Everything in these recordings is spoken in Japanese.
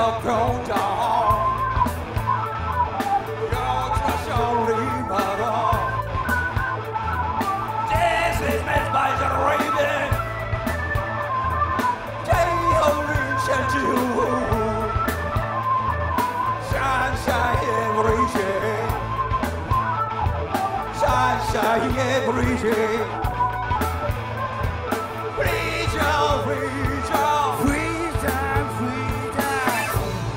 up on down. Your trust only matter. This is meant by the raven. They only send you. Sunshine every day. Sunshine every day. Freedom, freedom, freedom, freedom.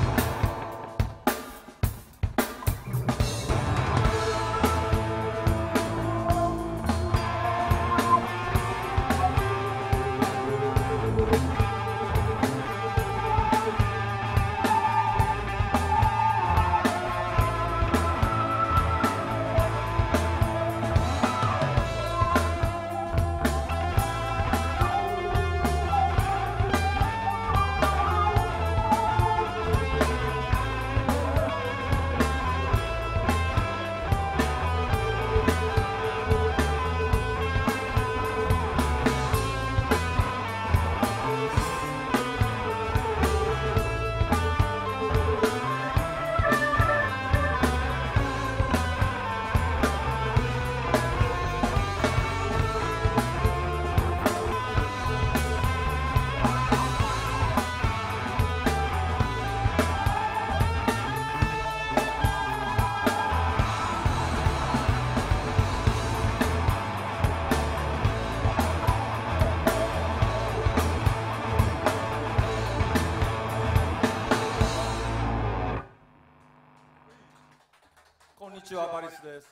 こんにちは、バリスです。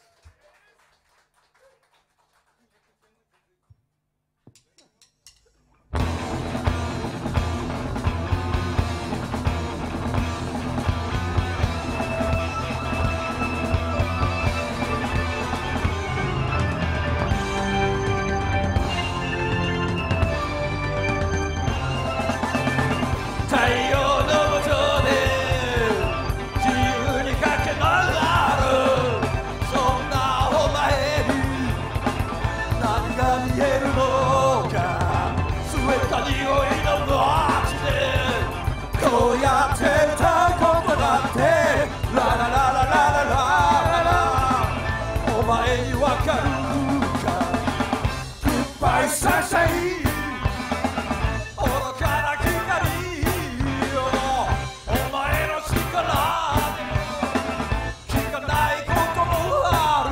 太陽の下で自由に駆け回るそんなお前に何が見えるのかスウェット匂いの街でこうやって歌うことだってラララララララララお前にわかるか Goodbye Sunshine愚かな光よお前の力で聞かないこともある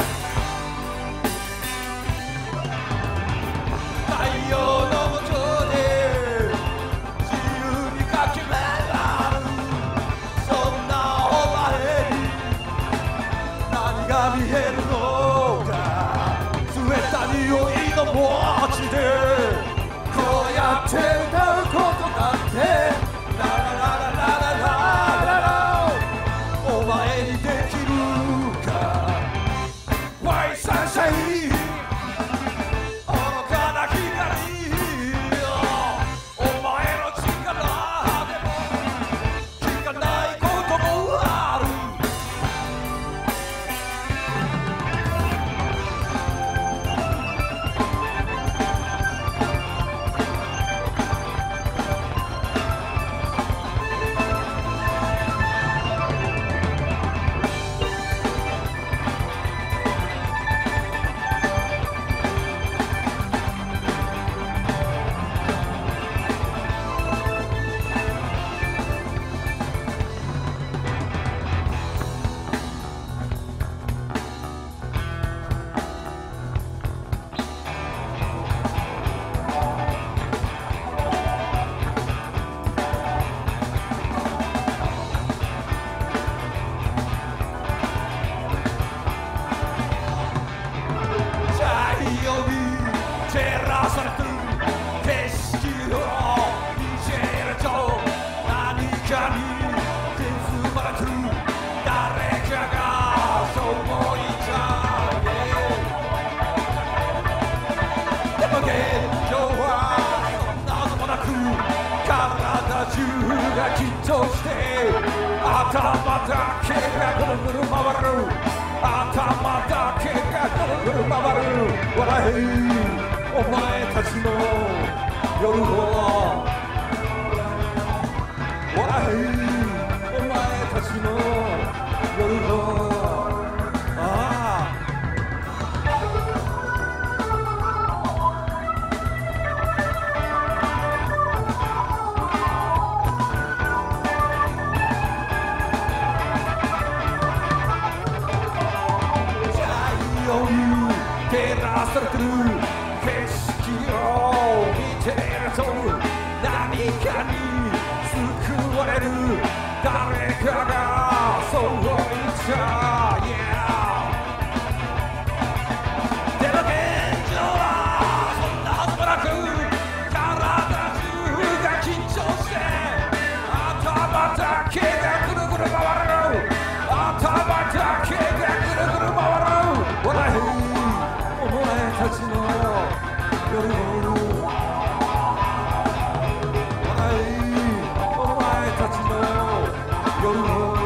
太陽の下で自由に駆け回るそんなお前に何が見えるのか冷たい匂いの街でこうやって歌うことだってララララララララお前にできるか Why Sunshine 愚かな光よお前の力でも聞かないこともある照らされてる景色を見ていると何かに包まれてる誰かがそう思いちゃうでも現状はそんなこともなく体中が緊張して頭だけがぐるぐる回る頭だけがぐるぐる回る笑えお前たちの夜を笑え照らされてる景色を見ていると何かに救われる誰かがそう言っちゃう、yeah、でも現状はそんなはずもなく体中が緊張して頭だけがぐるぐる回る、頭だけがぐるぐる回る、笑いお前たちの夜を笑いお前たちの夜を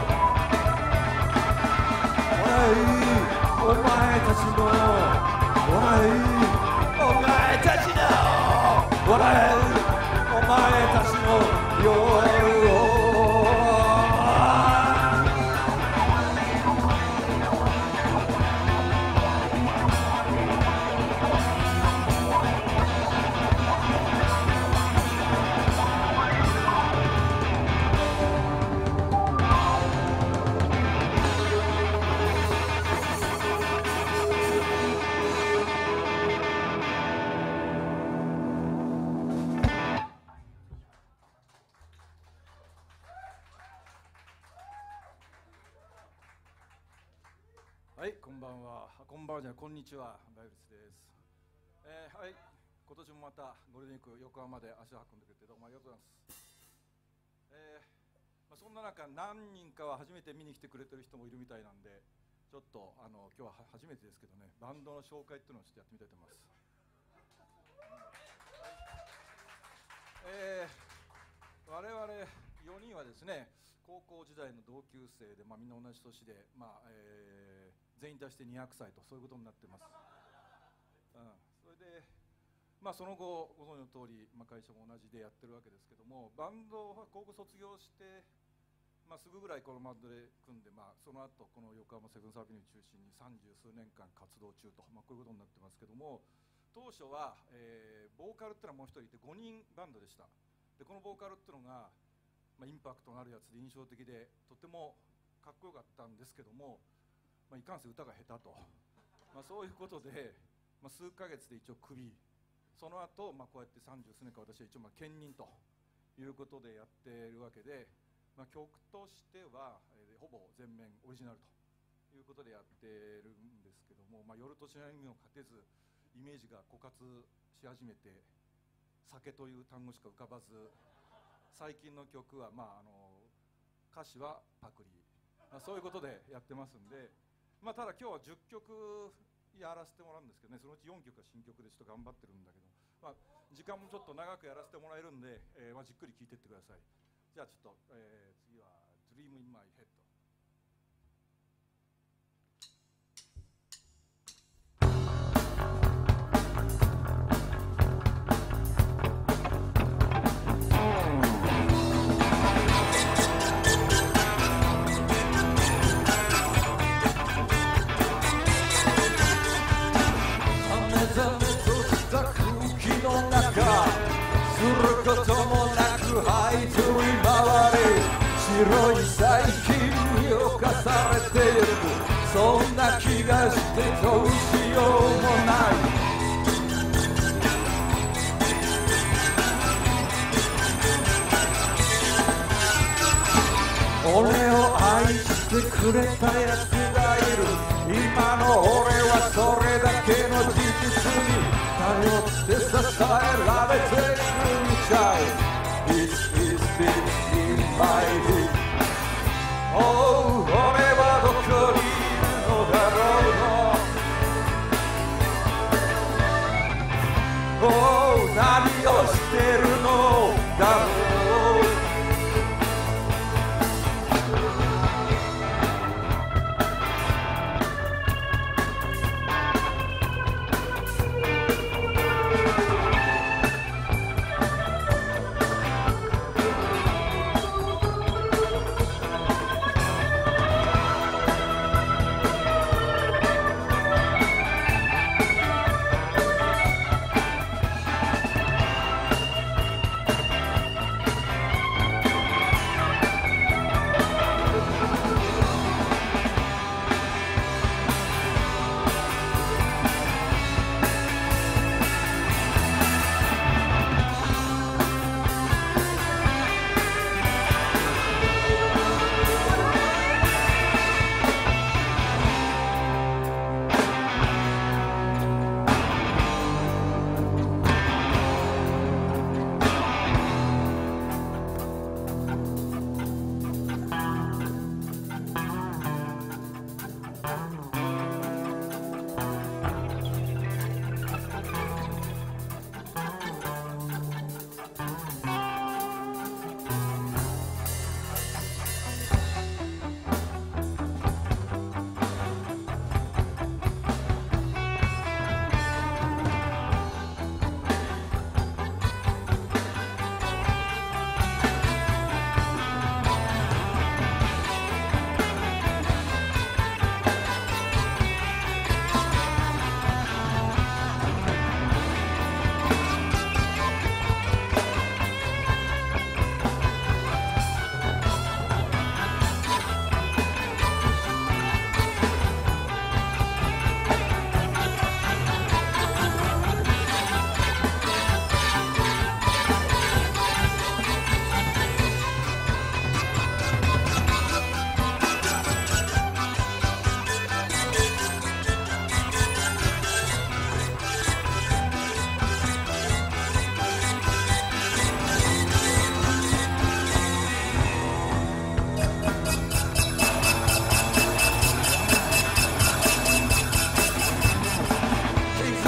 笑いお前たちの笑いお前たちの笑いお前たちの夜をはい、こんばんは。こんばんはじゃない、こんにちは。バイルスです。はい、今年もまたゴールデンウィーク横浜で足を運んでくれてどうもありがとうございます。そんな中何人かは初めて見に来てくれてる人もいるみたいなんで、ちょっと今日は初めてですけどね、バンドの紹介っていうのをちょっとやってみたいと思います。我々4人はですね、高校時代の同級生で、みんな同じ年で、全員足して200歳とそういうことになってます。それで、その後ご存知の通り、会社も同じでやってるわけですけども、バンドは高校卒業して、すぐぐらいこのバンドで組んで、その後この横浜セブンスアビニュー中心に30数年間活動中と、こういうことになってますけども、当初は、ボーカルっていうのはもう一人いて5人バンドでした。でこのボーカルっていうのが、インパクトのあるやつで印象的でとてもかっこよかったんですけども、いかんせん歌が下手と、そういうことで、数ヶ月で一応クビ、その後、こうやって30数年間私は一応兼任ということでやっているわけで、曲としては、ほぼ全面オリジナルということでやってるんですけども、夜としないにもかけずイメージが枯渇し始めて、酒という単語しか浮かばず、最近の曲は、歌詞はパクリ、そういうことでやってますんで、ただ今日は10曲やらせてもらうんですけどね、そのうち4曲は新曲でちょっと頑張ってるんだけど、時間もちょっと長くやらせてもらえるんで、じっくり聴いてってください。じゃあちょっと、次は「Dream in My Head」。 こともなく這いずり回り、白い細菌に侵されている、そんな気がしてどうしようもない。俺を愛してくれたやつがいる、今の俺はそれだけの事実に頼って支えられているみたい。 This is it in my head。 Oh、 俺はどこにいるのだろう。 Oh、 何をしてるのだろう。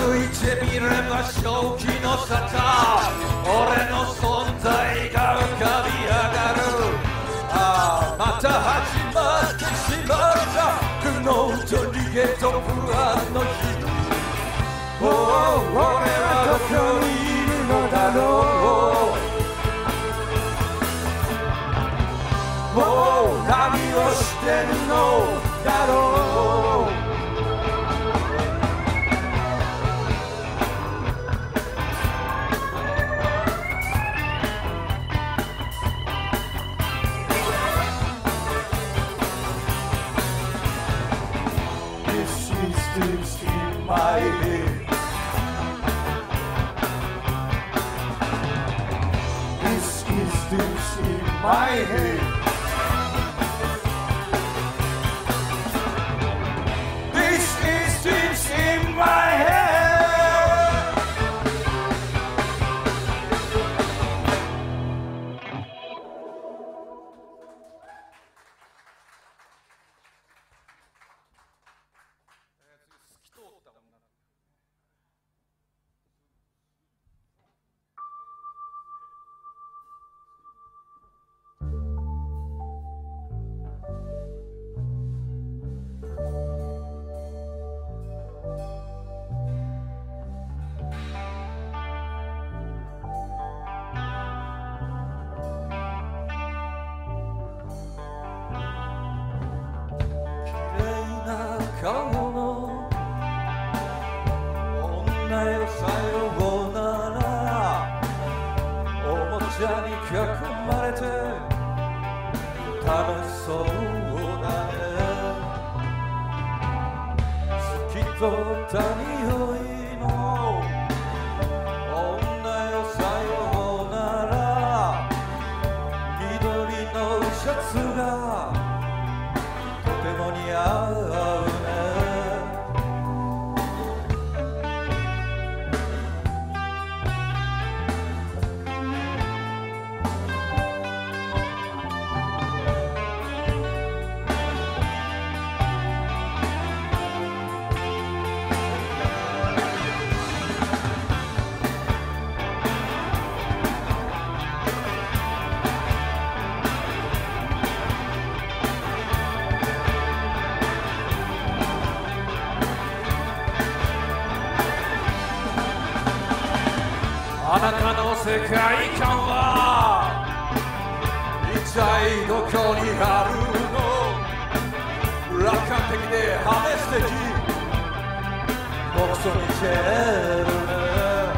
歩いてみれば正気の沙汰、俺の存在が浮かび上がる。ああまた始まってしまった苦悩と逃げと不安の日。俺はどこにいるのだろう、もう何をしてるのだろう。My head. This is this in my head. This is this in my head. 顔の女よさようなら、おもちゃに囲まれて楽しそうだね。透き通った匂いの女よさようなら、緑のシャツがとても似合う。あなたの世界観は一体どこにあるの。楽観的で破滅的、僕と似てるね。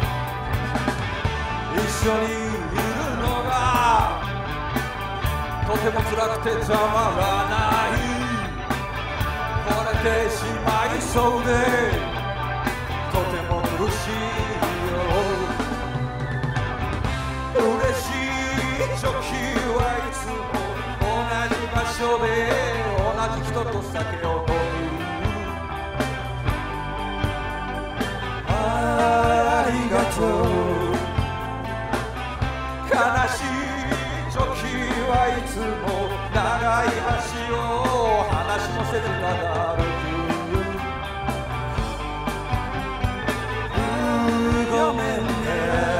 一緒にいるのがとても辛くてたまらない。惚れてしまいそうでとても苦しい。嬉しい時はいつも同じ場所で同じ人と酒を飲む。ありがとう。悲しい時はいつも長い橋を話もせずただ歩く。ごめんね。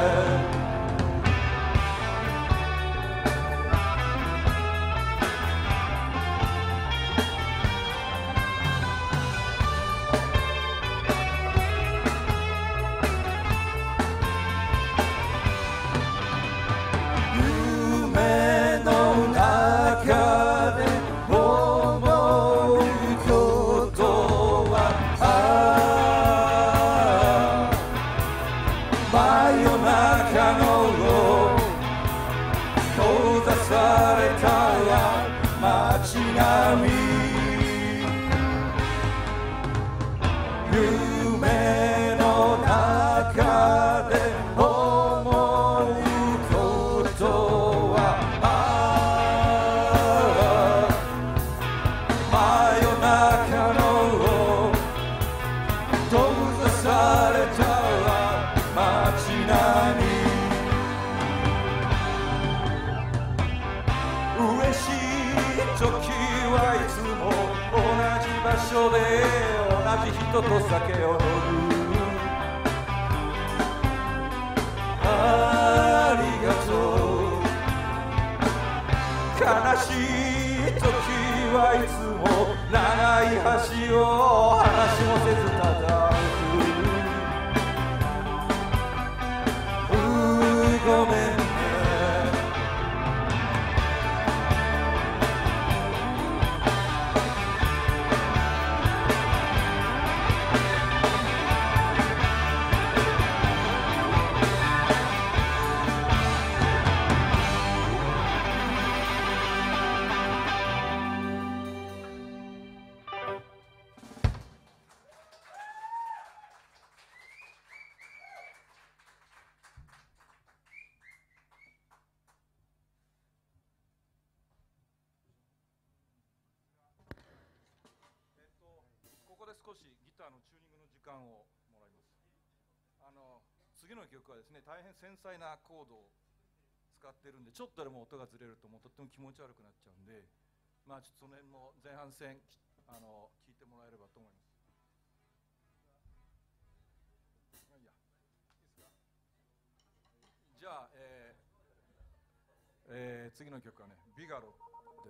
夢の中で思うことは真夜中の閉ざされた街並み。嬉しい時はいつも同じ場所で同じ人と酒を飲む。 しい時はいつも長い橋を話もせずただごめんね少しギターのチューニングの時間をもらいます。次の曲はですね、大変繊細なコードを使ってるんで、ちょっとでも音がずれるともうとっても気持ち悪くなっちゃうんで、まあちょっとその辺の前半戦聞いてもらえればと思います。いいですか。じゃあ、次の曲はね、ビガロです。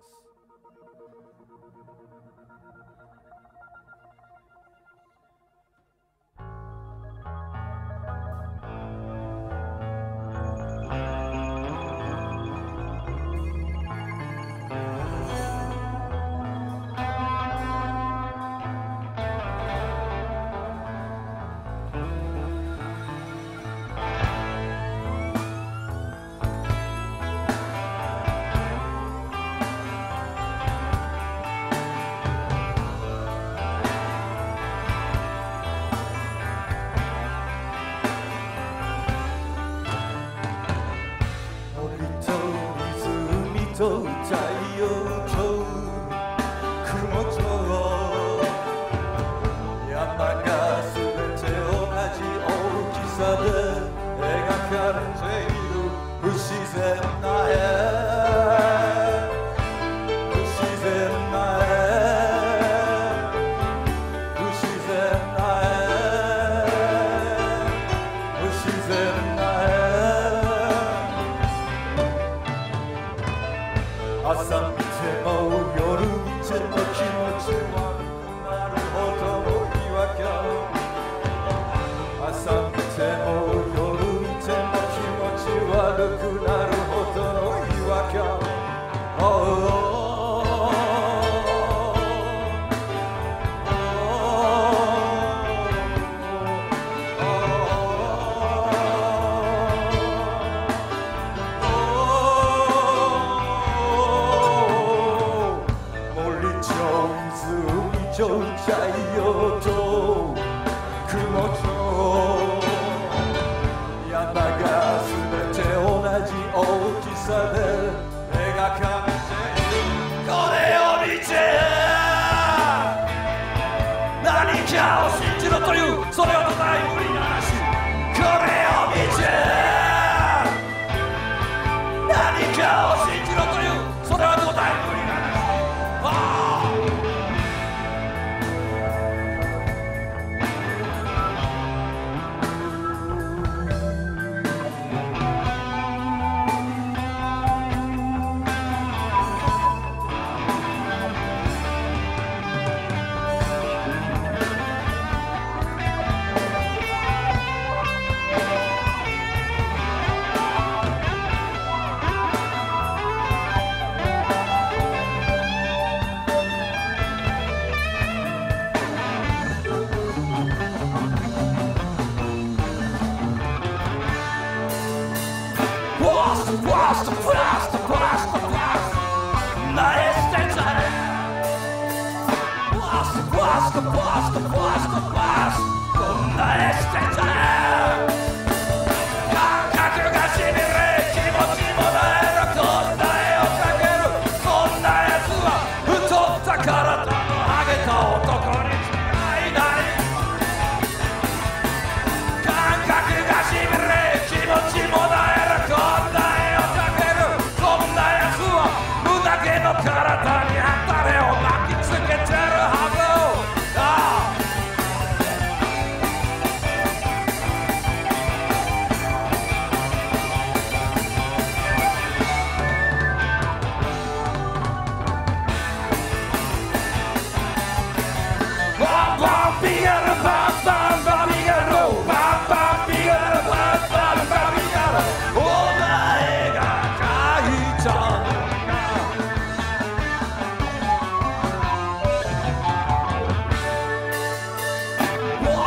と太陽と雲と山がすべて同じ大きさで描かれている不自然な絵不自然な絵不自然な絵不自然な絵朝見ても夜見ても気持ち悪くなるほどの違和感朝見ても夜見ても気持ち悪くなるほどの違和感太陽と雲と山がすべて同じ大きさで描かれているこれを見て何かを信じろというそれは土台無理な話これを見て何かを信じろというそれは土台無理な話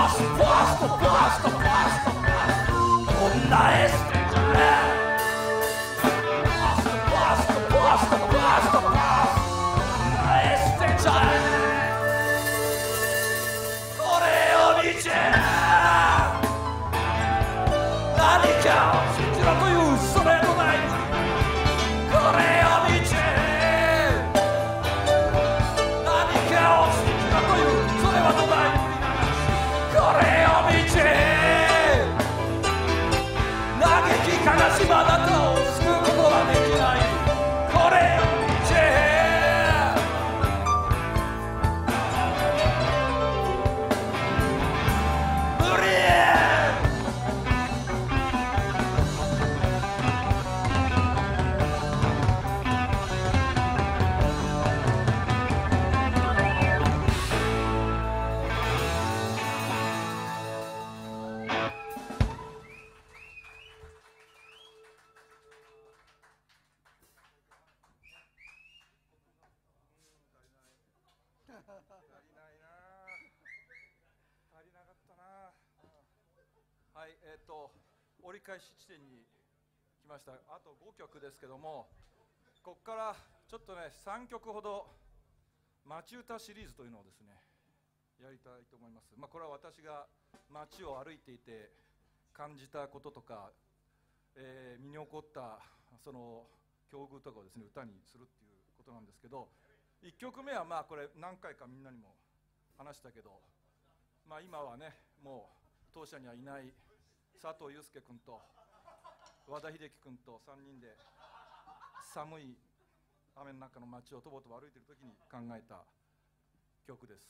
はい、折り返し地点に来ました。あと5曲ですけども、ここからちょっとね3曲ほど街歌シリーズというのをですねやりたいと思います。これは私が街を歩いていて感じたこととか、身に起こったその境遇とかをですね歌にするっていうことなんですけど、1曲目はこれ何回かみんなにも話したけど、今はねもう当社にはいない佐藤祐介君と和田秀樹君と3人で寒い雨の中の街をとぼとぼ歩いている時に考えた曲です。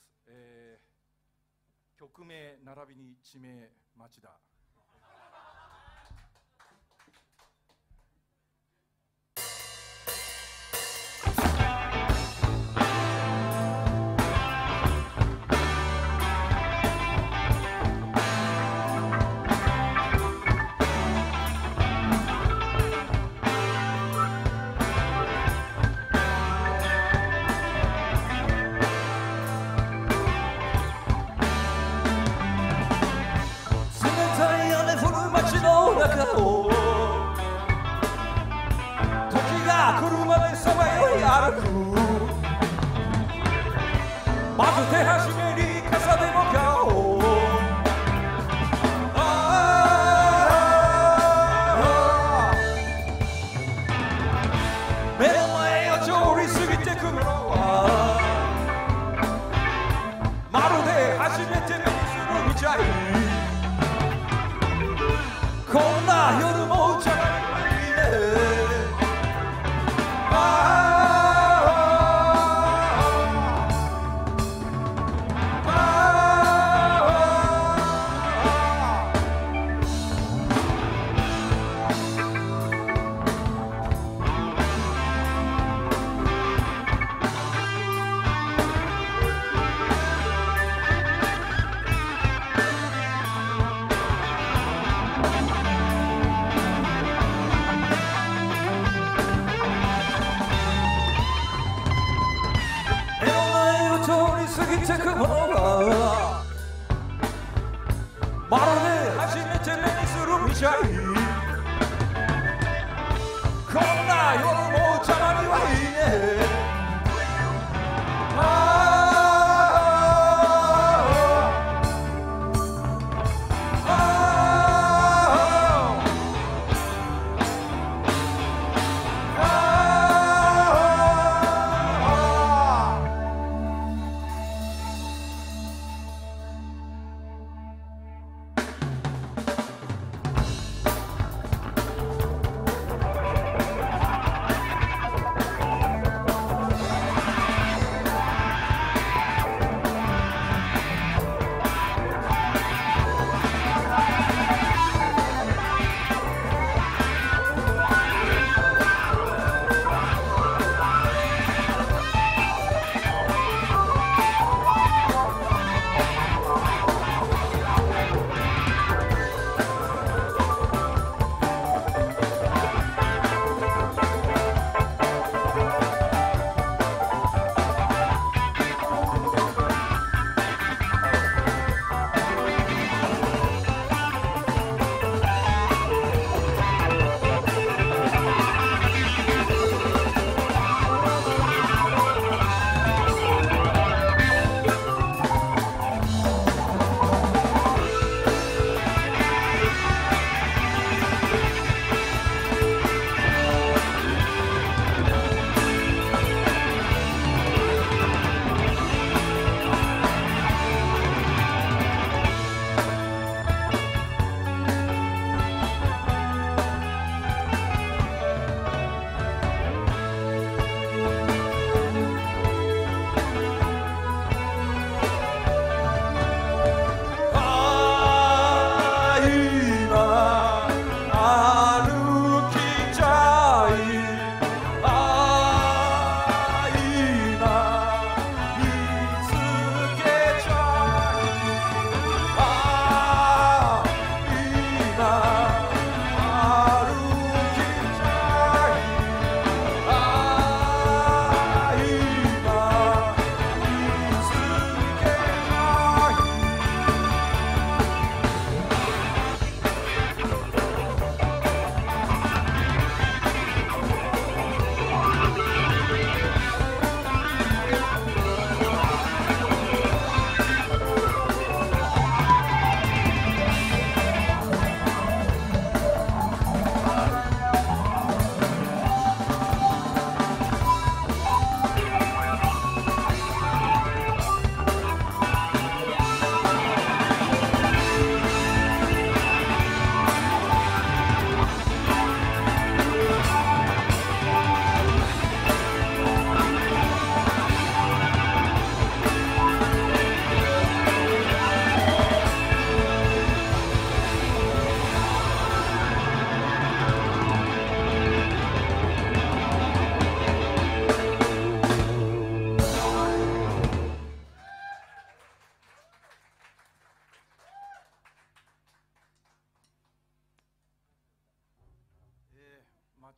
曲名並びに地名町田。まず手始めに傘でも買おう。目の前を通り過ぎてくのはまるで初めて目にするみたい。こんな夜もお茶がいいね。過ぎてくものがまるで初めて目にするみたい。こんな夜もたまにはいいね。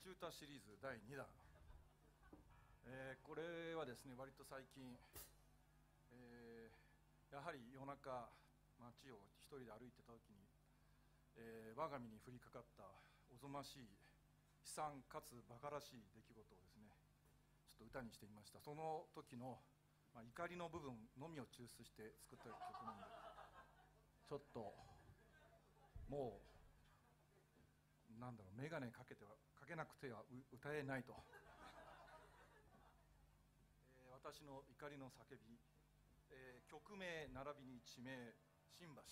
ち歌シリーズ第2弾、これはですね割と最近、やはり夜中街を一人で歩いてた時に、我が身に降りかかったおぞましい悲惨かつ馬鹿らしい出来事をですねちょっと歌にしてみました。その時の、怒りの部分のみを抽出して作った曲なんで、ちょっともうなんだろう、眼鏡かけなくては歌えないと私の怒りの叫び、曲名並びに地名新橋。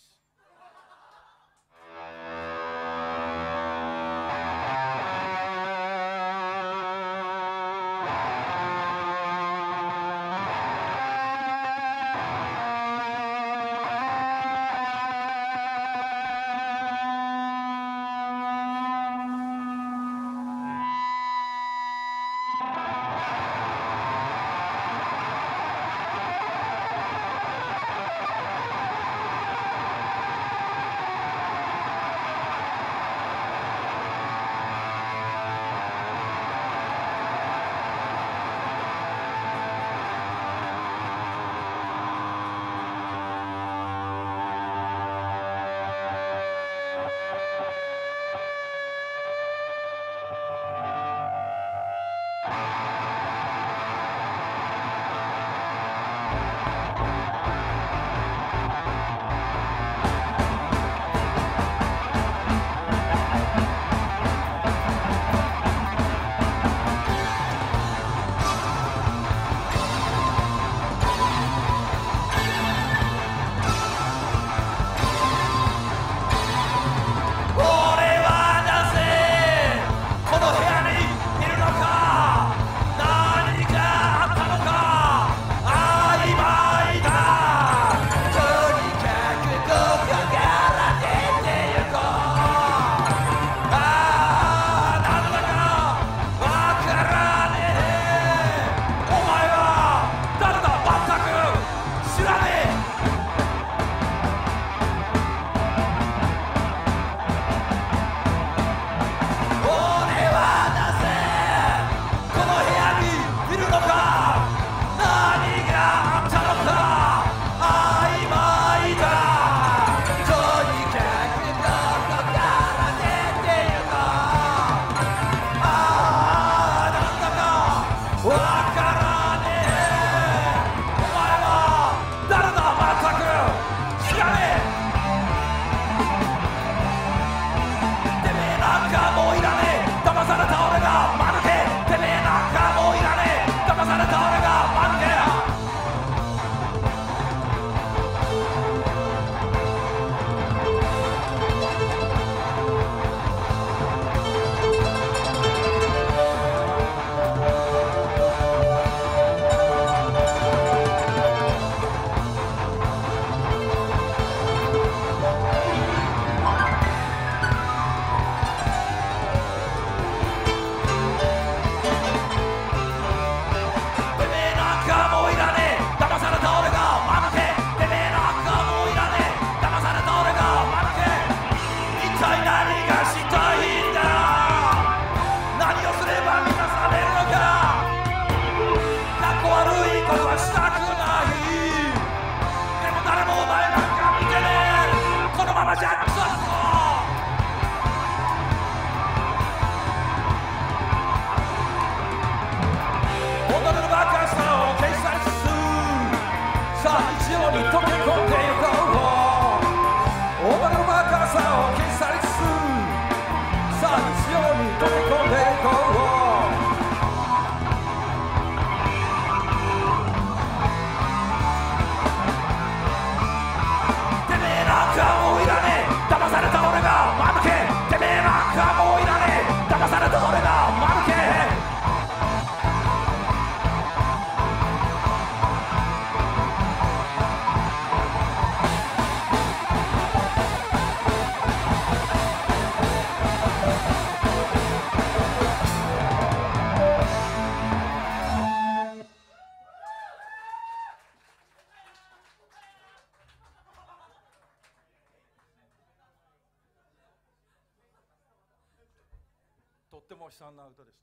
っても悲惨な歌でした。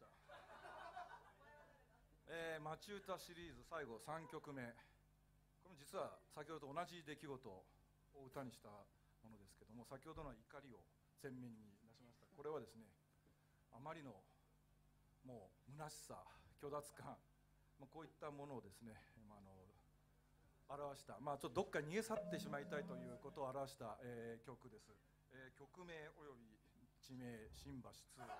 町歌シリーズ最後3曲目、これも実は先ほどと同じ出来事を歌にしたものですけども、先ほどの怒りを前面に出しました。これはですね、あまりのもう虚しさ、虚脱感、こういったものをですね、表した、ちょっとどっか逃げ去ってしまいたいということを表した、曲です。曲名および地名新橋2。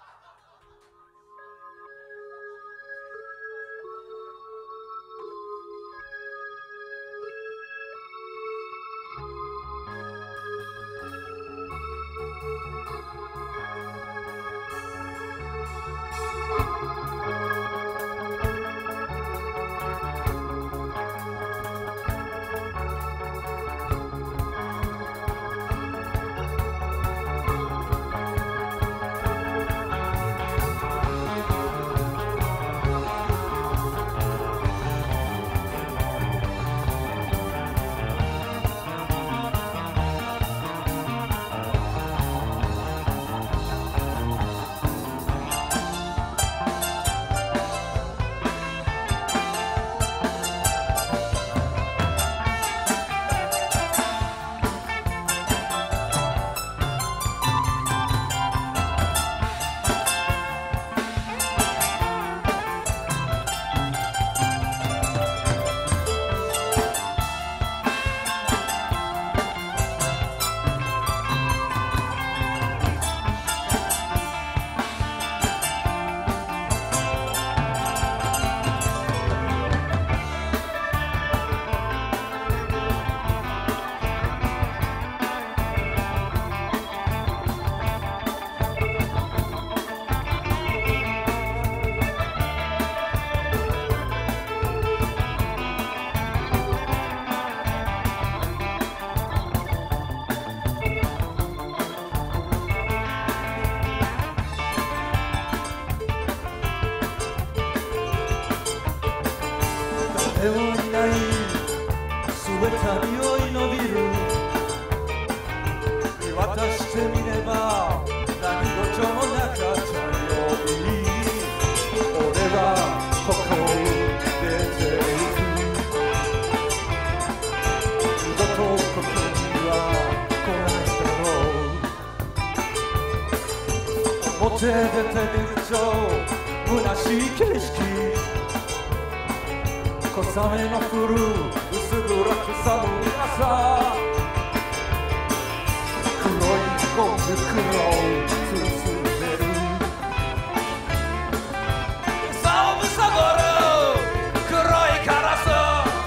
誰もいない全て匂いのビル見渡してみれば何事もなかったように俺はここを出ていく二度とここには来ないだろう表出てみると虚しい景色小雨の降る薄暗く寒い朝黒いゴム袋を包んでる草をむさぼる黒いカラス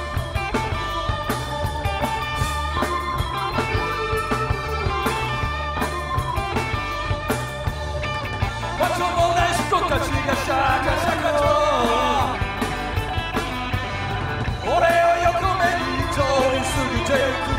場所もない人たちがシャカシャカと俺を横目に通り過ぎてゆく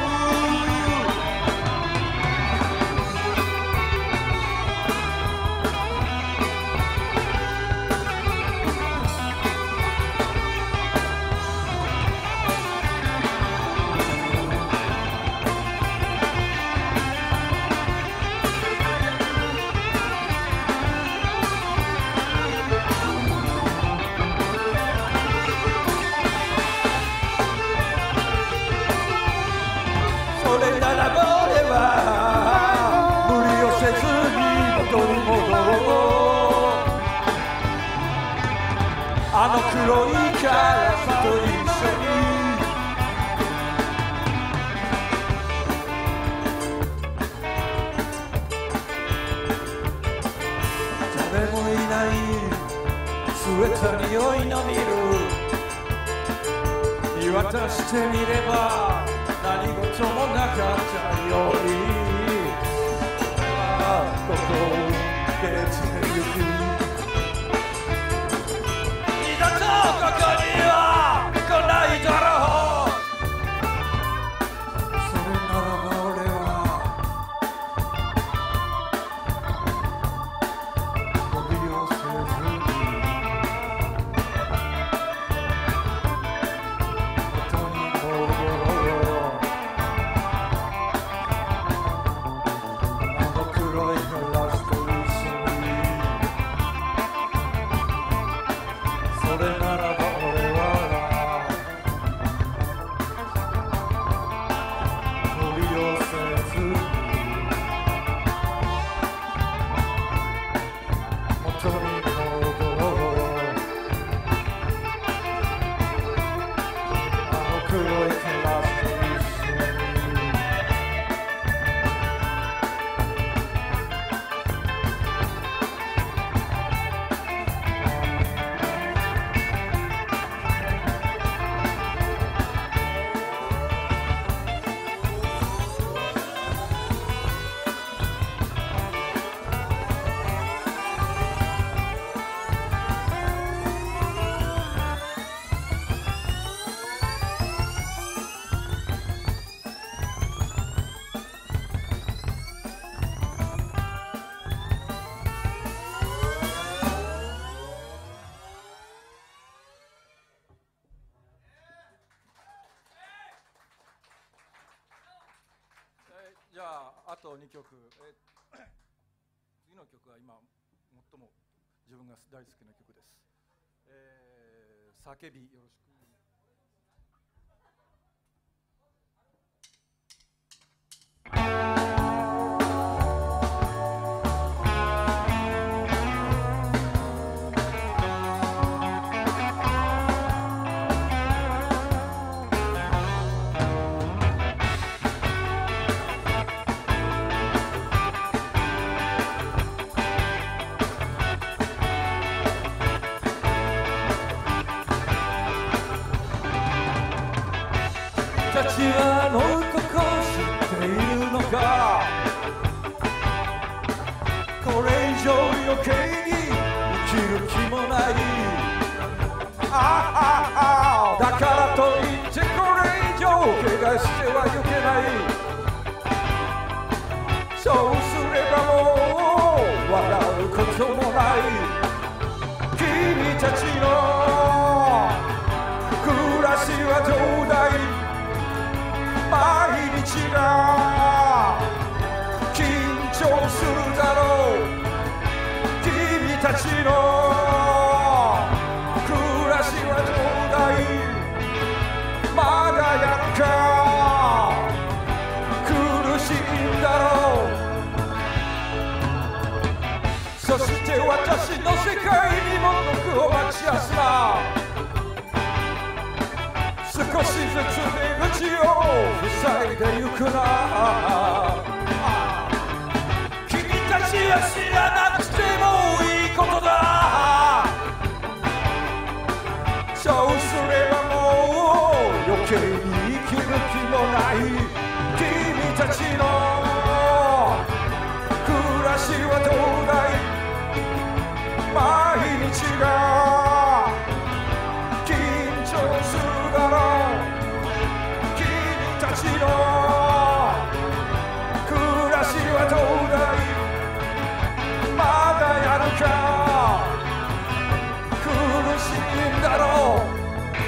それならば俺は無理をせずに元に戻ろうあの黒いカラスと一緒に誰もいない吸えた匂いのビル見渡してみれば何事もなかったようにここを出てゆく二度とここには来ないだろうそれならば俺は無理をせずに元に戻ろうと2曲、次の曲は今最も自分が大好きな曲です。叫び、よろしく。たちはあの男知っているのか。これ以上余計に生きる気もない。だからといってこれ以上怪我してはいけない。そうすればもう笑うこともない。君たちの暮らしはどうだい。毎日が緊張するだろう。君たちの暮らしはどうだい。まだやるか。苦しいんだろう。そして私の世界にも毒をまきやすな。少しずつ出口を塞いでゆくな。君たちは知らなくてもいいことだ。そうすればもう余計に生きる気もない。君たちの暮らしはどうだい。毎日が緊張するだろう。君たちの暮らしはどうだい。まだやるか。苦しいんだろう。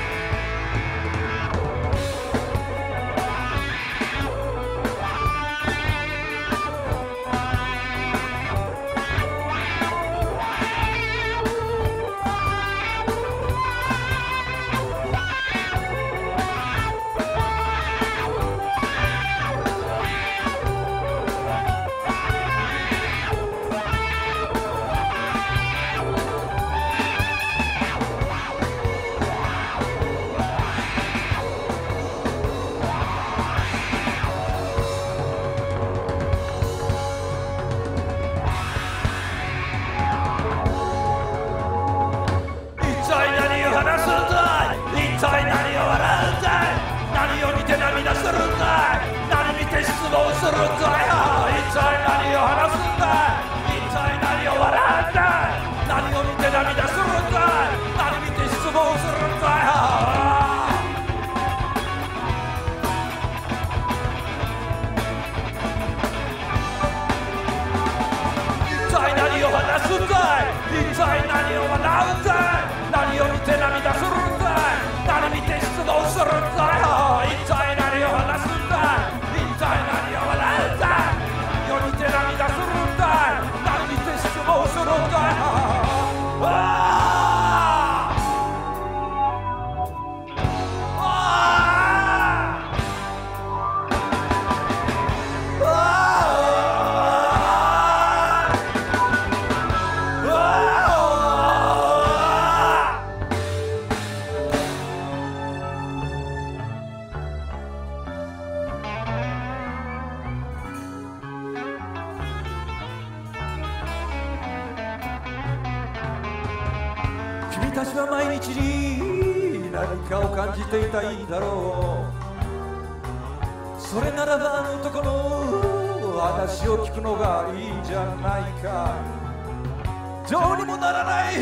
君たちは毎日に何かを感じていたいんだろう。それならばあの男の話を聞くのがいいんじゃないか。どうにもならない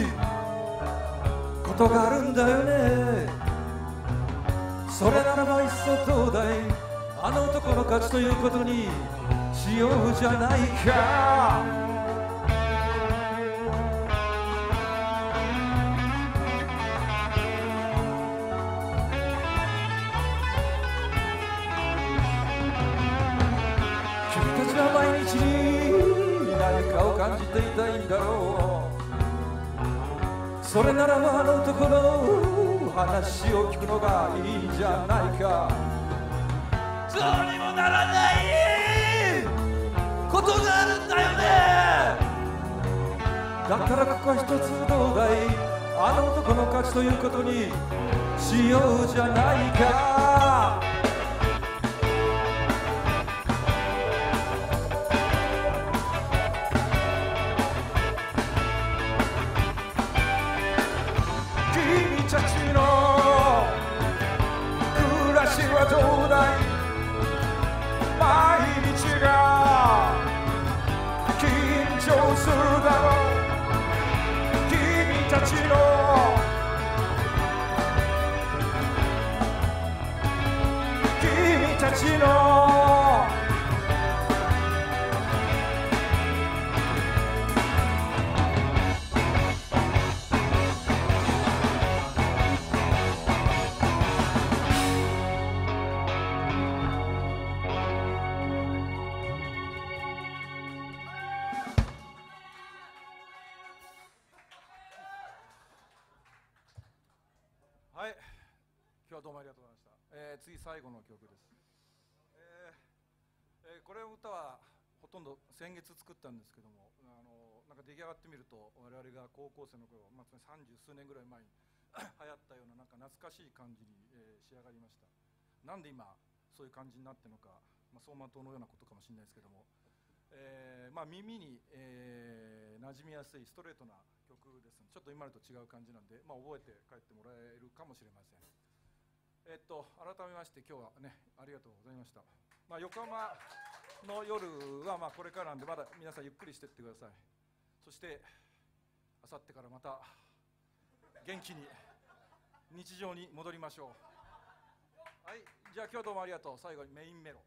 ことがあるんだよね。それならばいっそどうだい。あの男の勝ちということにしようじゃないか。君たちの毎日に何かを感じていたいんだろう。それならばあの男の話を聞くのがいいんじゃないか。 どうにもならないことがあるんだよね。 だったらここは一つどうだい、あの男の勝ちということにしようじゃないか。君たちの暮らしはどうだい、毎日が緊張するだろう。君たちの君たちのはい、今日はどうもありがとうございました。次最後の曲です。これの歌はほとんど先月作ったんですけども、なんか出来上がってみると我々が高校生の頃、つまり30数年ぐらい前に流行ったようななんか懐かしい感じに、仕上がりました。なんで今そういう感じになってるのか、走馬灯のようなことかもしれないですけども、耳に、馴染みやすいストレートな曲です。ちょっと今までと違う感じなんで、覚えて帰ってもらえるかもしれません。改めまして今日はね、ありがとうございました。横浜の夜はこれからなんで、まだ皆さんゆっくりしてってください。そしてあさってからまた元気に日常に戻りましょう。はい、じゃあ今日どうもありがとう。最後にメインメロ。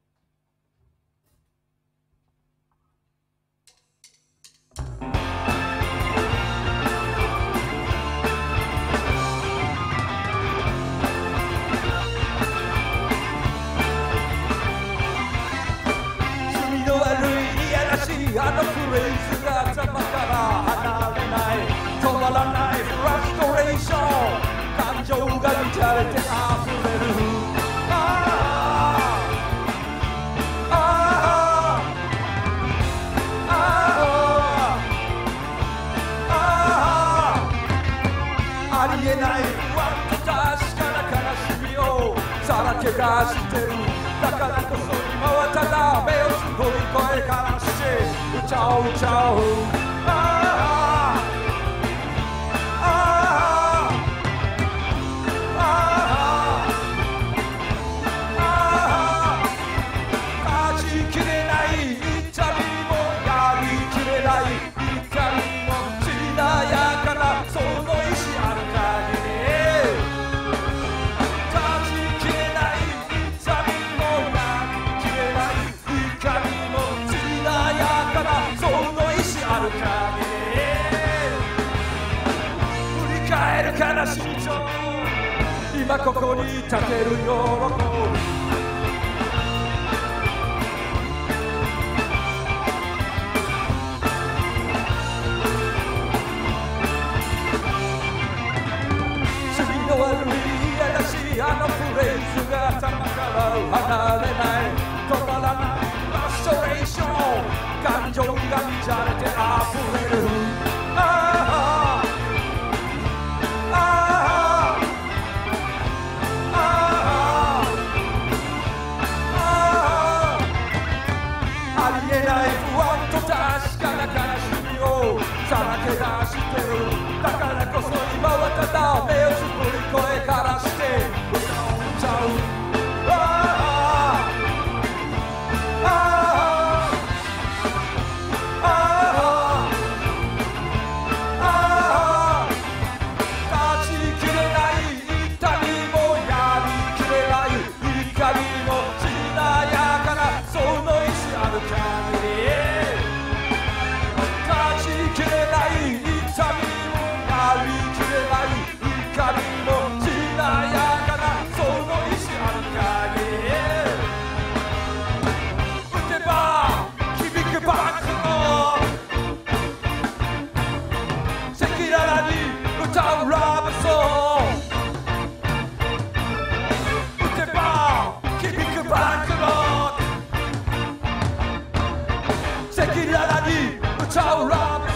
あのフレーズが頭から離れない、止まらないフラストレーション、感情が乱れて溢れる。ありえない不安と確かな悲しみをさらけ出してる。だからこそ今はただ目をつぶり声からして歌う歌う。勝ちきれない痛みもやりきれない怒りもしなやかなその意志ある限り、勝ちきれない痛みもやりきれない怒りもしなやかなその意志ある限り、振り返る悲しみと今ここに立てる喜び、悪い嫌らしいあのフレーズが頭から離れない、止まらないフラストレーション、感情が乱れて溢れる。ありえない不安と確かな悲しみをさらけ出してる。だからこそ今はただ目をつぶり声からして歌を歌う。断ち切れない痛みもやりきれない怒りもしなやかなその意志ある限り、断ち切れない痛みもやりきれない怒りもしなやかなその意志ある限り、打てば響赤裸々に歌うラップ